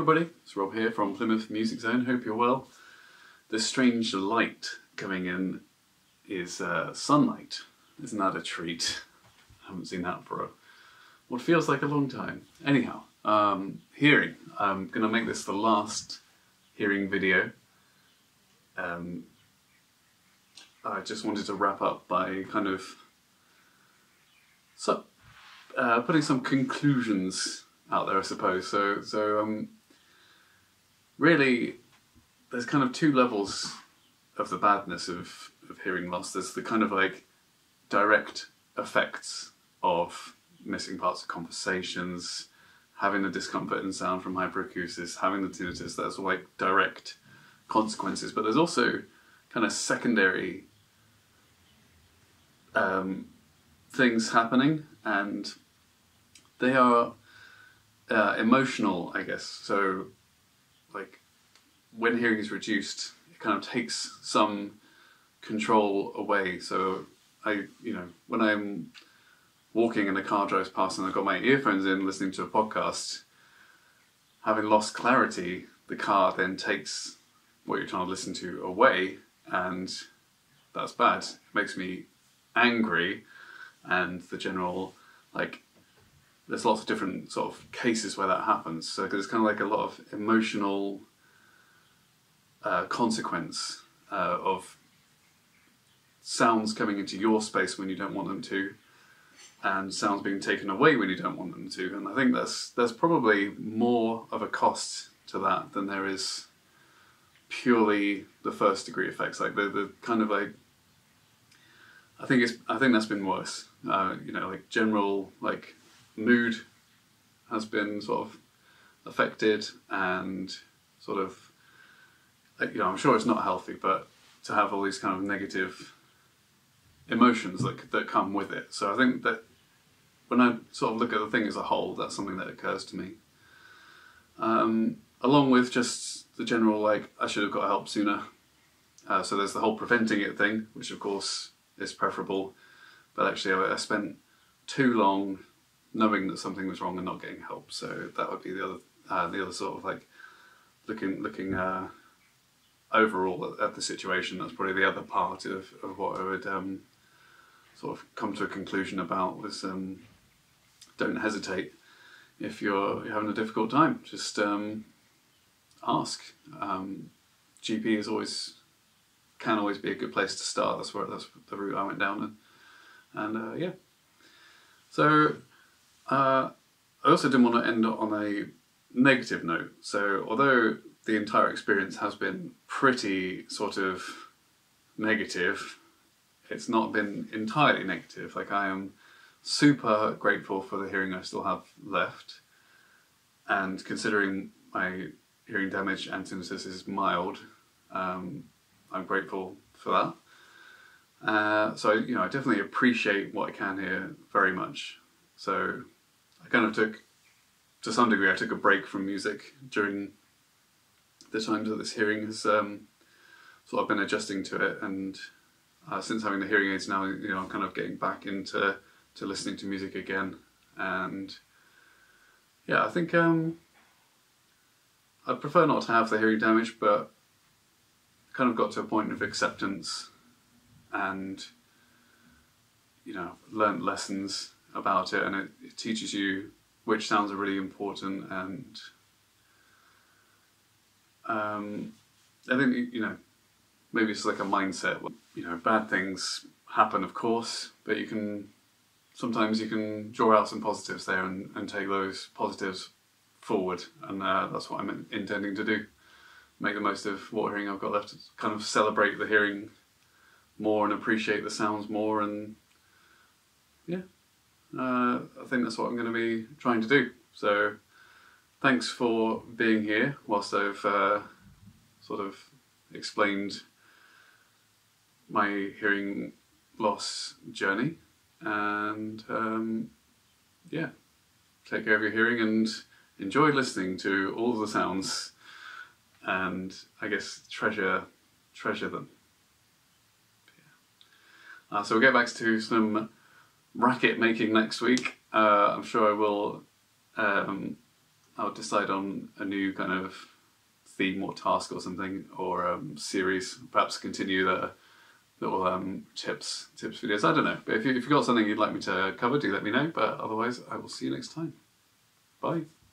everybody, it's Rob here from Plymouth Music Zone. Hope you're well. This strange light coming in is sunlight. Isn't that a treat? I haven't seen that for what feels like a long time. Anyhow, hearing. I'm going to make this the last hearing video. I just wanted to wrap up by kind of putting some conclusions out there, I suppose. So really, there's kind of two levels of the badness of hearing loss. There's the kind of like direct effects of missing parts of conversations, having the discomfort in sound from hyperacusis, having the tinnitus. That's all like direct consequences. But there's also kind of secondary things happening, and they are emotional, I guess. So like when hearing is reduced, it kind of takes some control away. So when I'm walking and a car drives past and I've got my earphones in listening to a podcast, having lost clarity, the car then takes what you're trying to listen to away, and that's bad. It makes me angry, and the general, like, there's lots of different sort of cases where that happens. So there's kind of like a lot of emotional consequence of sounds coming into your space when you don't want them to, and sounds being taken away when you don't want them to. And I think there's probably more of a cost to that than there is purely the first degree effects. Like the kind of like, I think that's been worse. Like general like mood has been sort of affected, and sort of, I'm sure it's not healthy, but to have all these kind of negative emotions that come with it. So I think that when I sort of look at the thing as a whole, that's something that occurs to me. Along with just the general, like, I should have got help sooner. So there's the whole preventing it thing, which of course is preferable, but actually I spent too long knowing that something was wrong and not getting help. So that would be the other sort of like looking overall at the situation. That's probably the other part of what I would sort of come to a conclusion about was don't hesitate if you're having a difficult time. Just ask. GP can always be a good place to start. That's the route I went down, and yeah. So I also didn't want to end on a negative note. So although the entire experience has been pretty sort of negative, it's not been entirely negative. Like, I am super grateful for the hearing I still have left, and considering my hearing damage and tinnitus is mild, I'm grateful for that. So I definitely appreciate what I can hear very much. So I kind of to some degree, I took a break from music during the times that this hearing has sort of been adjusting to it, and since having the hearing aids now, I'm kind of getting back into listening to music again. And yeah, I think I'd prefer not to have the hearing damage, but kind of got to a point of acceptance, and learned lessons about it, and it teaches you which sounds are really important. And I think maybe it's like a mindset. Bad things happen, of course, but sometimes you can draw out some positives there and take those positives forward, and that's what I'm intending to do. Make the most of what hearing I've got left, to kind of celebrate the hearing more and appreciate the sounds more, and yeah, I think that's what I'm going to be trying to do. So thanks for being here whilst I've sort of explained my hearing loss journey, and yeah, take care of your hearing and enjoy listening to all of the sounds, and I guess treasure them. Yeah. So we'll get back to some racket making next week. I'm sure I will I'll decide on a new kind of theme or task or something, or series. Perhaps continue the little tips videos. I don't know. But if you've got something you'd like me to cover, do let me know. But otherwise, I will see you next time. Bye.